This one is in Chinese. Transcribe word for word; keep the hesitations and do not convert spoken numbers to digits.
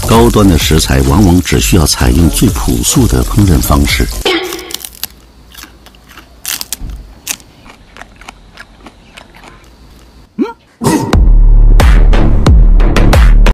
高端的食材往往只需要采用最朴素的烹饪方式，